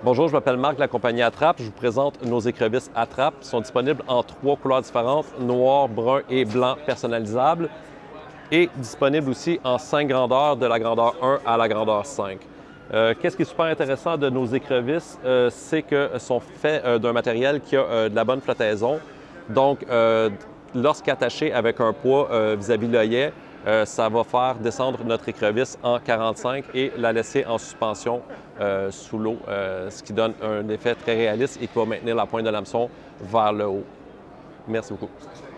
Bonjour, je m'appelle Marc de la compagnie Attrape. Je vous présente nos écrevisses Attrape. Ils sont disponibles en 3 couleurs différentes, noir, brun et blanc personnalisables, et disponibles aussi en 5 grandeurs, de la grandeur 1 à la grandeur 5. Qu'est-ce qui est super intéressant de nos écrevisses, c'est qu'elles sont faites d'un matériel qui a de la bonne flottaison. Donc, lorsqu'attaché avec un poids vis-à-vis de l'œillet, ça va faire descendre notre écrevisse en 45 et la laisser en suspension sous l'eau, ce qui donne un effet très réaliste et qui va maintenir la pointe de l'hameçon vers le haut. Merci beaucoup.